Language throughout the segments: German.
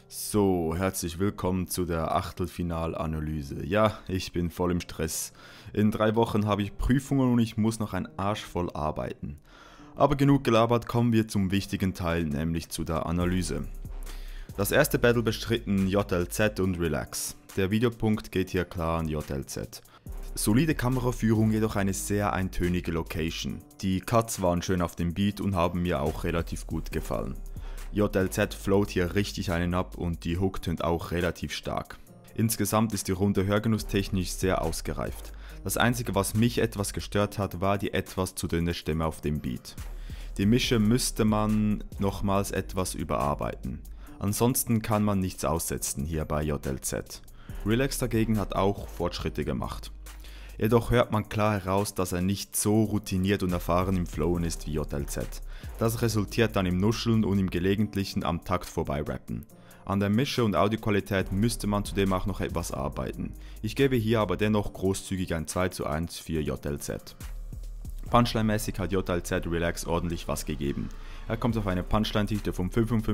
So, herzlich willkommen zu der Achtelfinalanalyse. Ja, ich bin voll im Stress. In 3 Wochen habe ich Prüfungen und ich muss noch ein Arsch voll arbeiten. Aber genug gelabert, kommen wir zum wichtigen Teil, nämlich zu der Analyse. Das erste Battle bestritten JLZ und Relax. Der Videopunkt geht hier klar an JLZ. Solide Kameraführung, jedoch eine sehr eintönige Location. Die Cuts waren schön auf dem Beat und haben mir auch relativ gut gefallen. JLZ float hier richtig einen ab und die Hook tönt auch relativ stark. Insgesamt ist die Runde hörgenusstechnisch sehr ausgereift. Das einzige, was mich etwas gestört hat, war die etwas zu dünne Stimme auf dem Beat. Die Mische müsste man nochmals etwas überarbeiten. Ansonsten kann man nichts aussetzen hier bei JLZ. Relax dagegen hat auch Fortschritte gemacht. Jedoch hört man klar heraus, dass er nicht so routiniert und erfahren im Flowen ist wie JLZ. Das resultiert dann im Nuscheln und im gelegentlichen am Takt vorbei rappen. An der Mische und Audioqualität müsste man zudem auch noch etwas arbeiten. Ich gebe hier aber dennoch großzügig ein 2:1 für JLZ. Punchline-mäßig hat JLZ Relax ordentlich was gegeben. Er kommt auf eine Punchline-Dichte von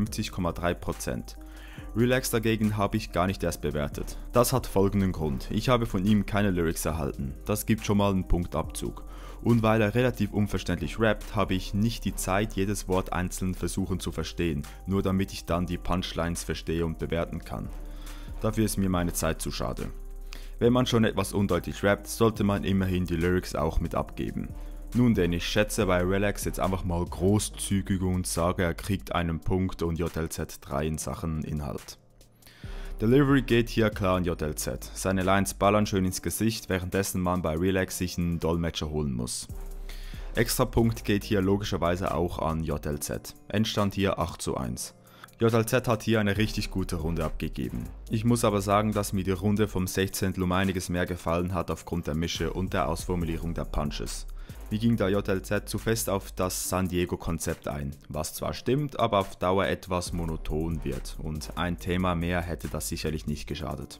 55,3%. Relax dagegen habe ich gar nicht erst bewertet. Das hat folgenden Grund: Ich habe von ihm keine Lyrics erhalten. Das gibt schon mal einen Punktabzug. Und weil er relativ unverständlich rappt, habe ich nicht die Zeit, jedes Wort einzeln versuchen zu verstehen, nur damit ich dann die Punchlines verstehe und bewerten kann. Dafür ist mir meine Zeit zu schade. Wenn man schon etwas undeutlich rappt, sollte man immerhin die Lyrics auch mit abgeben. Nun denn, ich schätze bei Relax jetzt einfach mal großzügig und sage, er kriegt einen Punkt und JLZ 3 in Sachen Inhalt. Delivery geht hier klar an JLZ. Seine Lines ballern schön ins Gesicht, währenddessen man bei Relax sich einen Dolmetscher holen muss. Extra Punkt geht hier logischerweise auch an JLZ. Endstand hier 8:1. JLZ hat hier eine richtig gute Runde abgegeben. Ich muss aber sagen, dass mir die Runde vom 16. um einiges mehr gefallen hat aufgrund der Mische und der Ausformulierung der Punches. Mir ging der JLZ zu fest auf das San Diego Konzept ein, was zwar stimmt, aber auf Dauer etwas monoton wird und ein Thema mehr hätte das sicherlich nicht geschadet.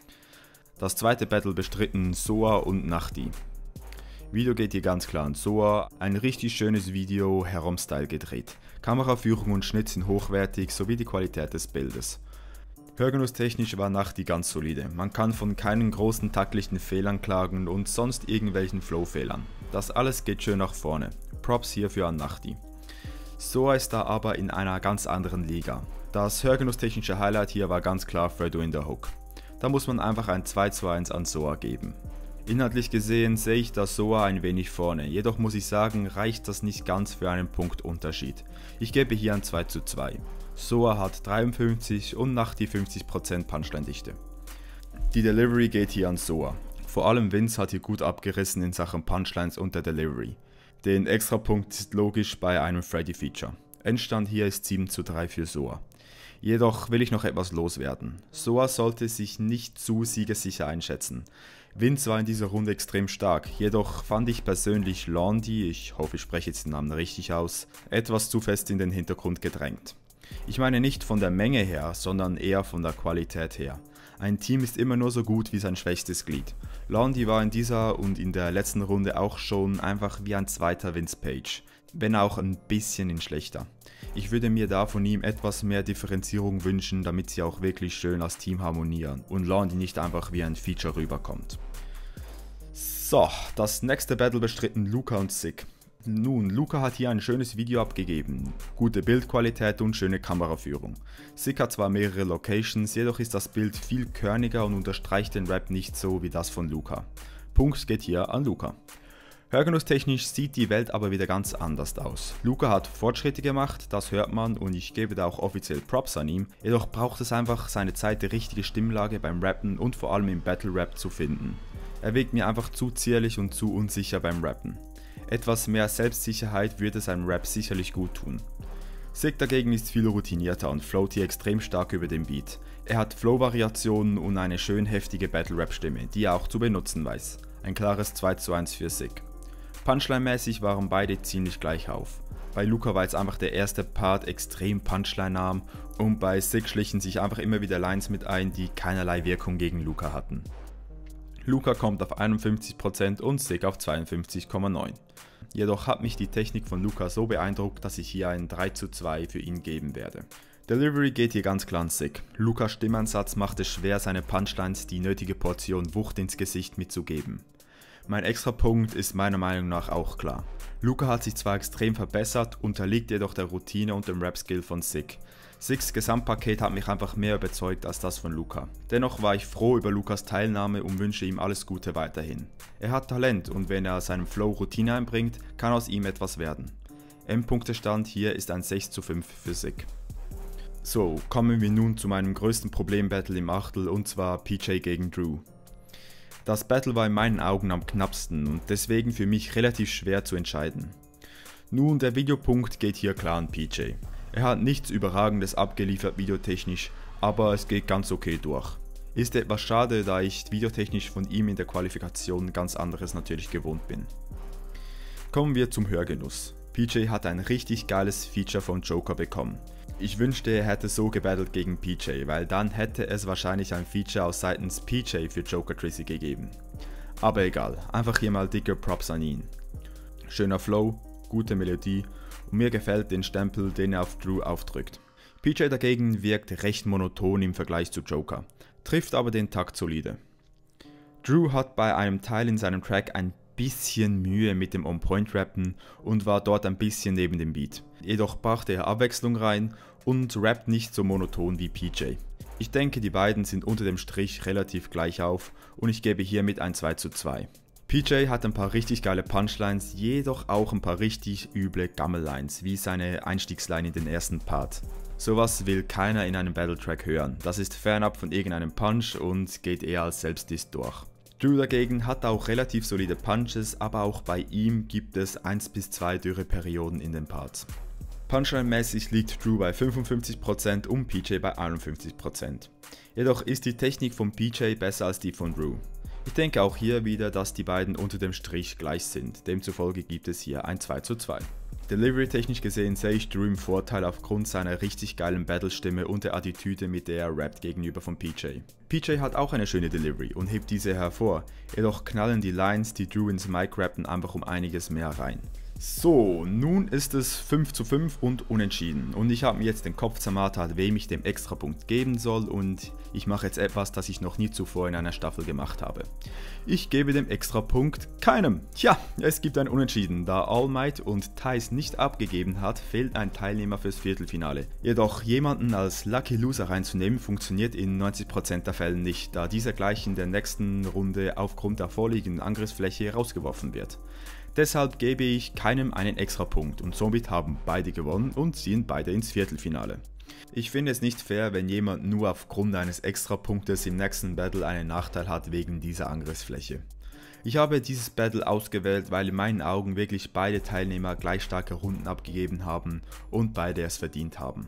Das zweite Battle bestritten Soa und Nachti. Video geht hier ganz klar an Soa, ein richtig schönes Video, Herom-Style gedreht. Kameraführung und Schnitt sind hochwertig sowie die Qualität des Bildes. Hörgenusstechnisch war Nachti ganz solide, man kann von keinen großen taktlichen Fehlern klagen und sonst irgendwelchen Flow-Fehlern. Das alles geht schön nach vorne. Props hierfür an Nachti. Soa ist da aber in einer ganz anderen Liga. Das hörgenusstechnische Highlight hier war ganz klar Fredo in der Hook. Da muss man einfach ein 2:1 an Soa geben. Inhaltlich gesehen sehe ich da Soa ein wenig vorne, jedoch muss ich sagen, reicht das nicht ganz für einen Punktunterschied. Ich gebe hier ein 2:2. Soa hat 53 und Nachti 50% Punchline-Dichte. Die Delivery geht hier an Soa. Vor allem Vince hat hier gut abgerissen in Sachen Punchlines und der Delivery. Den Extrapunkt ist logisch bei einem Freddy-Feature. Endstand hier ist 7:3 für Soa. Jedoch will ich noch etwas loswerden. Soa sollte sich nicht zu siegessicher einschätzen. Vince war in dieser Runde extrem stark, jedoch fand ich persönlich Londi, ich hoffe ich spreche jetzt den Namen richtig aus, etwas zu fest in den Hintergrund gedrängt. Ich meine nicht von der Menge her, sondern eher von der Qualität her. Ein Team ist immer nur so gut wie sein schwächstes Glied. Londi war in dieser und in der letzten Runde auch schon einfach wie ein zweiter Vince Page, wenn auch ein bisschen in schlechter. Ich würde mir da von ihm etwas mehr Differenzierung wünschen, damit sie auch wirklich schön als Team harmonieren und Londi nicht einfach wie ein Feature rüberkommt. So, das nächste Battle bestritten Luca und Sick. Nun, Luca hat hier ein schönes Video abgegeben, gute Bildqualität und schöne Kameraführung. Sick hat zwar mehrere Locations, jedoch ist das Bild viel körniger und unterstreicht den Rap nicht so wie das von Luca. Punkt geht hier an Luca. Hörgenusstechnisch sieht die Welt aber wieder ganz anders aus. Luca hat Fortschritte gemacht, das hört man und ich gebe da auch offiziell Props an ihm, jedoch braucht es einfach seine Zeit, die richtige Stimmlage beim Rappen und vor allem im Battle Rap zu finden. Er wirkt mir einfach zu zierlich und zu unsicher beim Rappen. Etwas mehr Selbstsicherheit würde seinem Rap sicherlich gut tun. Sick dagegen ist viel routinierter und float hier extrem stark über den Beat. Er hat Flow-Variationen und eine schön heftige Battle-Rap-Stimme, die er auch zu benutzen weiß. Ein klares 2:1 für Sick. Punchline-mäßig waren beide ziemlich gleich auf. Bei Luca war jetzt einfach der erste Part extrem Punchline-arm und bei Sick schlichen sich einfach immer wieder Lines mit ein, die keinerlei Wirkung gegen Luca hatten. Luca kommt auf 51% und Sick auf 52,9%. Jedoch hat mich die Technik von Luca so beeindruckt, dass ich hier ein 3:2 für ihn geben werde. Delivery geht hier ganz klar an Sick. Lukas Stimmansatz macht es schwer, seine Punchlines die nötige Portion Wucht ins Gesicht mitzugeben. Mein Extrapunkt ist meiner Meinung nach auch klar. Luca hat sich zwar extrem verbessert, unterliegt jedoch der Routine und dem Rap-Skill von Sick. Sicks Gesamtpaket hat mich einfach mehr überzeugt als das von Luca. Dennoch war ich froh über Lukas Teilnahme und wünsche ihm alles Gute weiterhin. Er hat Talent und wenn er seinem Flow Routine einbringt, kann aus ihm etwas werden. Endpunktestand hier ist ein 6:5 für Sick. So, kommen wir nun zu meinem größten Problem-Battle im Achtel und zwar PJ gegen Drew. Das Battle war in meinen Augen am knappsten und deswegen für mich relativ schwer zu entscheiden. Nun, der Videopunkt geht hier klar an PJ. Er hat nichts Überragendes abgeliefert videotechnisch, aber es geht ganz okay durch. Ist etwas schade, da ich videotechnisch von ihm in der Qualifikation ganz anderes natürlich gewohnt bin. Kommen wir zum Hörgenuss. PJ hat ein richtig geiles Feature von Joker bekommen. Ich wünschte, er hätte so gebattelt gegen PJ, weil dann hätte es wahrscheinlich ein Feature aus seitens PJ für Joker Trizzy gegeben. Aber egal, einfach hier mal dicke Props an ihn. Schöner Flow, gute Melodie und mir gefällt den Stempel, den er auf Drew aufdrückt. PJ dagegen wirkt recht monoton im Vergleich zu Joker, trifft aber den Takt solide. Drew hat bei einem Teil in seinem Track ein bisschen Mühe mit dem On-Point-Rappen und war dort ein bisschen neben dem Beat. Jedoch brachte er Abwechslung rein und rappt nicht so monoton wie PJ. Ich denke, die beiden sind unter dem Strich relativ gleich auf und ich gebe hiermit ein 2:2. PJ hat ein paar richtig geile Punchlines, jedoch auch ein paar richtig üble Gammellines, wie seine Einstiegsline in den ersten Part. Sowas will keiner in einem Battletrack hören, das ist fernab von irgendeinem Punch und geht eher als Selbstdiss durch. Drew dagegen hat auch relativ solide Punches, aber auch bei ihm gibt es 1 bis 2 Dürreperioden in den Parts. Punchline-mäßig liegt Drew bei 55% und PJ bei 51%. Jedoch ist die Technik von PJ besser als die von Drew. Ich denke auch hier wieder, dass die beiden unter dem Strich gleich sind, demzufolge gibt es hier ein 2:2. Delivery technisch gesehen sehe ich Drew im Vorteil aufgrund seiner richtig geilen Battle-Stimme und der Attitüde, mit der er rappt gegenüber von PJ. PJ hat auch eine schöne Delivery und hebt diese hervor, jedoch knallen die Lines, die Drew ins Mic rappen, einfach um einiges mehr rein. So, nun ist es 5:5 und unentschieden und ich habe mir jetzt den Kopf zermartert, wem ich den Extrapunkt geben soll und ich mache jetzt etwas, das ich noch nie zuvor in einer Staffel gemacht habe. Ich gebe dem Extrapunkt keinem. Tja, es gibt ein Unentschieden, da All Might und Thais nicht abgegeben hat, fehlt ein Teilnehmer fürs Viertelfinale. Jedoch jemanden als Lucky Loser reinzunehmen funktioniert in 90% der Fälle nicht, da dieser gleich in der nächsten Runde aufgrund der vorliegenden Angriffsfläche rausgeworfen wird. Deshalb gebe ich keinem einen Extrapunkt und somit haben beide gewonnen und ziehen beide ins Viertelfinale. Ich finde es nicht fair, wenn jemand nur aufgrund eines Extrapunktes im nächsten Battle einen Nachteil hat wegen dieser Angriffsfläche. Ich habe dieses Battle ausgewählt, weil in meinen Augen wirklich beide Teilnehmer gleich starke Runden abgegeben haben und beide es verdient haben.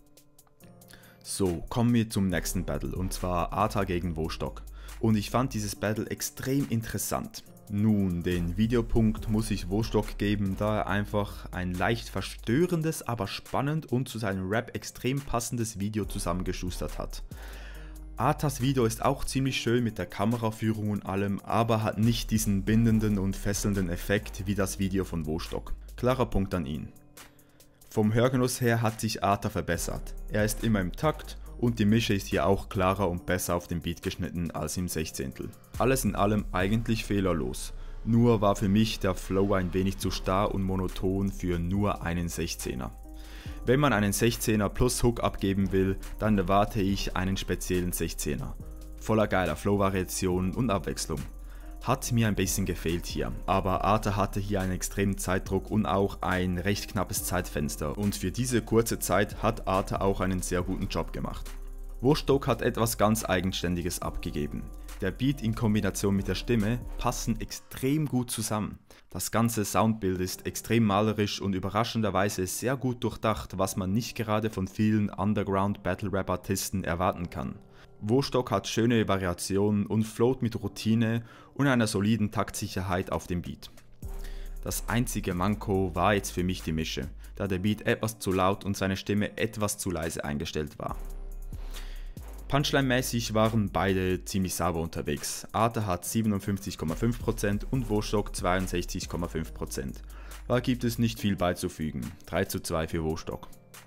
So, kommen wir zum nächsten Battle und zwar Arta gegen Vostok. Und ich fand dieses Battle extrem interessant. Nun, den Videopunkt muss ich Vostok geben, da er einfach ein leicht verstörendes, aber spannend und zu seinem Rap extrem passendes Video zusammengeschustert hat. Artas Video ist auch ziemlich schön mit der Kameraführung und allem, aber hat nicht diesen bindenden und fesselnden Effekt wie das Video von Vostok. Klarer Punkt an ihn. Vom Hörgenuss her hat sich Arta verbessert. Er ist immer im Takt und die Mische ist hier auch klarer und besser auf den Beat geschnitten als im 16. Alles in allem eigentlich fehlerlos, nur war für mich der Flow ein wenig zu starr und monoton für nur einen 16er. Wenn man einen 16er plus Hook abgeben will, dann erwarte ich einen speziellen 16er. Voller geiler Flow-Variationen und Abwechslung. Hat mir ein bisschen gefehlt hier, aber Arta hatte hier einen extremen Zeitdruck und auch ein recht knappes Zeitfenster und für diese kurze Zeit hat Arta auch einen sehr guten Job gemacht. Vostok hat etwas ganz Eigenständiges abgegeben. Der Beat in Kombination mit der Stimme passen extrem gut zusammen. Das ganze Soundbild ist extrem malerisch und überraschenderweise sehr gut durchdacht, was man nicht gerade von vielen Underground-Battle-Rap-Artisten erwarten kann. Vostok hat schöne Variationen und float mit Routine und einer soliden Taktsicherheit auf dem Beat. Das einzige Manko war jetzt für mich die Mische, da der Beat etwas zu laut und seine Stimme etwas zu leise eingestellt war. Punchline-mäßig waren beide ziemlich sauber unterwegs. Arta hat 57,5% und Vostok 62,5%. Da gibt es nicht viel beizufügen, 3:2 für Vostok.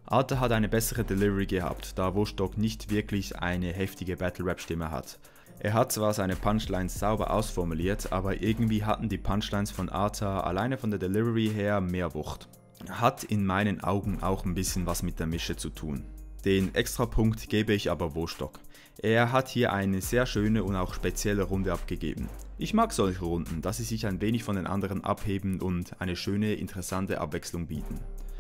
Arthur hat eine bessere Delivery gehabt, da Vostok nicht wirklich eine heftige Battle-Rap-Stimme hat. Er hat zwar seine Punchlines sauber ausformuliert, aber irgendwie hatten die Punchlines von Arthur alleine von der Delivery her mehr Wucht. Hat in meinen Augen auch ein bisschen was mit der Mische zu tun. Den Extrapunkt gebe ich aber Vostok. Er hat hier eine sehr schöne und auch spezielle Runde abgegeben. Ich mag solche Runden, da sie sich ein wenig von den anderen abheben und eine schöne, interessante Abwechslung bieten.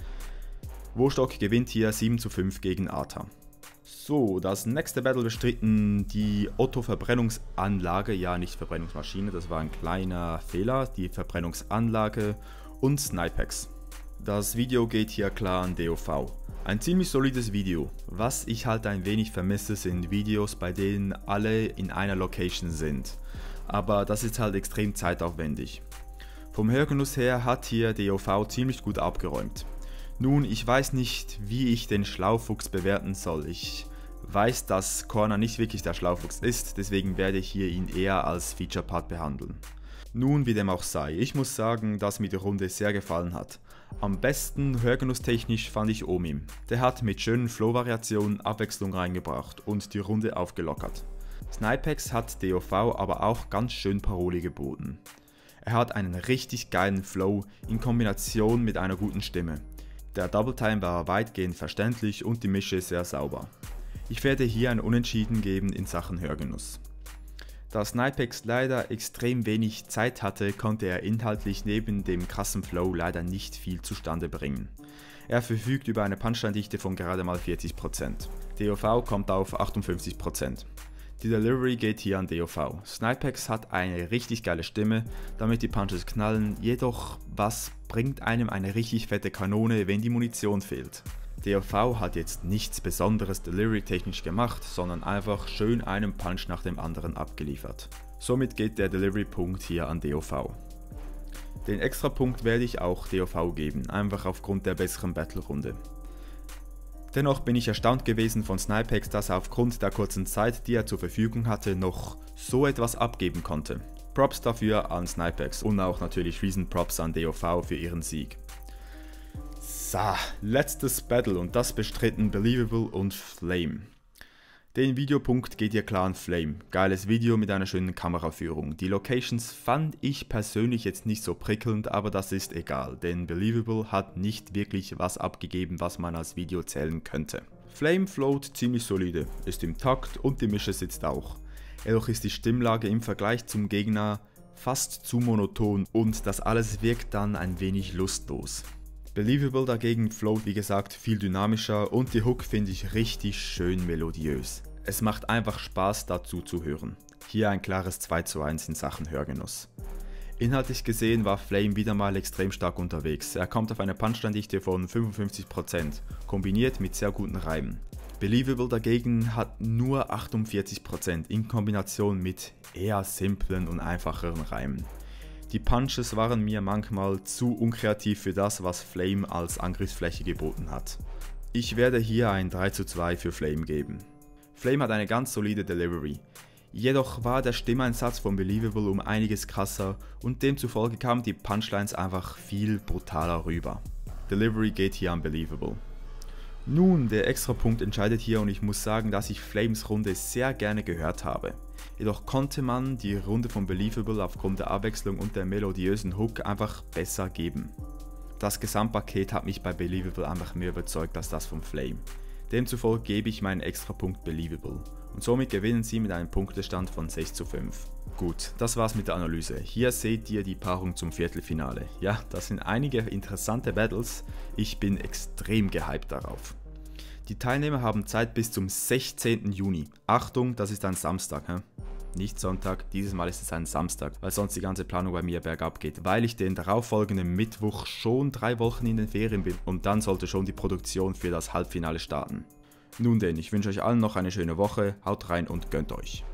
Vostok gewinnt hier 7:5 gegen Arthur. So, das nächste Battle bestritten die Otto-Verbrennungsanlage, ja nicht Verbrennungsmaschine, das war ein kleiner Fehler, die Verbrennungsanlage und Snipex. Das Video geht hier klar an DOV. Ein ziemlich solides Video. Was ich halt ein wenig vermisse, sind Videos, bei denen alle in einer Location sind. Aber das ist halt extrem zeitaufwendig. Vom Hörgenuss her hat hier DOV ziemlich gut abgeräumt. Nun, ich weiß nicht, wie ich den Schlaufuchs bewerten soll. Ich weiß, dass Corner nicht wirklich der Schlaufuchs ist, deswegen werde ich hier ihn eher als Feature Part behandeln. Nun, wie dem auch sei, ich muss sagen, dass mir die Runde sehr gefallen hat. Am besten hörgenusstechnisch fand ich Omim. Der hat mit schönen Flow-Variationen Abwechslung reingebracht und die Runde aufgelockert. Snipex hat DOV aber auch ganz schön Paroli geboten. Er hat einen richtig geilen Flow in Kombination mit einer guten Stimme. Der Double Time war weitgehend verständlich und die Mische sehr sauber. Ich werde hier ein Unentschieden geben in Sachen Hörgenuss. Da Snipex leider extrem wenig Zeit hatte, konnte er inhaltlich neben dem krassen Flow leider nicht viel zustande bringen. Er verfügt über eine Punchline-Dichte von gerade mal 40%. DOV kommt auf 58%. Die Delivery geht hier an DOV. Snipex hat eine richtig geile Stimme, damit die Punches knallen, jedoch was bringt einem eine richtig fette Kanone, wenn die Munition fehlt? DOV hat jetzt nichts Besonderes delivery-technisch gemacht, sondern einfach schön einen Punch nach dem anderen abgeliefert. Somit geht der Delivery-Punkt hier an DOV. Den Extrapunkt werde ich auch DOV geben, einfach aufgrund der besseren Battle-Runde. Dennoch bin ich erstaunt gewesen von Snipex, dass er aufgrund der kurzen Zeit, die er zur Verfügung hatte, noch so etwas abgeben konnte. Props dafür an Snipex und auch natürlich riesen Props an DOV für ihren Sieg. So, letztes Battle und das bestritten Believable und Flame. Den Videopunkt geht hier klar an Flame. Geiles Video mit einer schönen Kameraführung. Die Locations fand ich persönlich jetzt nicht so prickelnd, aber das ist egal, denn Believable hat nicht wirklich was abgegeben, was man als Video zählen könnte. Flame float ziemlich solide, ist im Takt und die Mische sitzt auch. Jedoch ist die Stimmlage im Vergleich zum Gegner fast zu monoton und das alles wirkt dann ein wenig lustlos. Believable dagegen float wie gesagt viel dynamischer und die Hook finde ich richtig schön melodiös. Es macht einfach Spaß dazu zu hören. Hier ein klares 2:1 in Sachen Hörgenuss. Inhaltlich gesehen war Flame wieder mal extrem stark unterwegs. Er kommt auf eine Punchline-Dichte von 55%, kombiniert mit sehr guten Reimen. Believable dagegen hat nur 48% in Kombination mit eher simplen und einfacheren Reimen. Die Punches waren mir manchmal zu unkreativ für das, was Flame als Angriffsfläche geboten hat. Ich werde hier ein 3:2 für Flame geben. Flame hat eine ganz solide Delivery. Jedoch war der Stimmeinsatz von Believable um einiges krasser und demzufolge kamen die Punchlines einfach viel brutaler rüber. Delivery geht hier an Believable. Nun, der Extrapunkt entscheidet hier und ich muss sagen, dass ich Flames Runde sehr gerne gehört habe. Jedoch konnte man die Runde von Believable aufgrund der Abwechslung und der melodiösen Hook einfach besser geben. Das Gesamtpaket hat mich bei Believable einfach mehr überzeugt als das von Flame. Demzufolge gebe ich meinen Extrapunkt Believable und somit gewinnen sie mit einem Punktestand von 6:5. Gut, das war's mit der Analyse. Hier seht ihr die Paarung zum Viertelfinale. Ja, das sind einige interessante Battles, ich bin extrem gehypt darauf. Die Teilnehmer haben Zeit bis zum 16. Juni. Achtung, das ist ein Samstag, nicht Sonntag, dieses Mal ist es ein Samstag, weil sonst die ganze Planung bei mir bergab geht, weil ich den darauffolgenden Mittwoch schon 3 Wochen in den Ferien bin und dann sollte schon die Produktion für das Halbfinale starten. Nun denn, ich wünsche euch allen noch eine schöne Woche, haut rein und gönnt euch.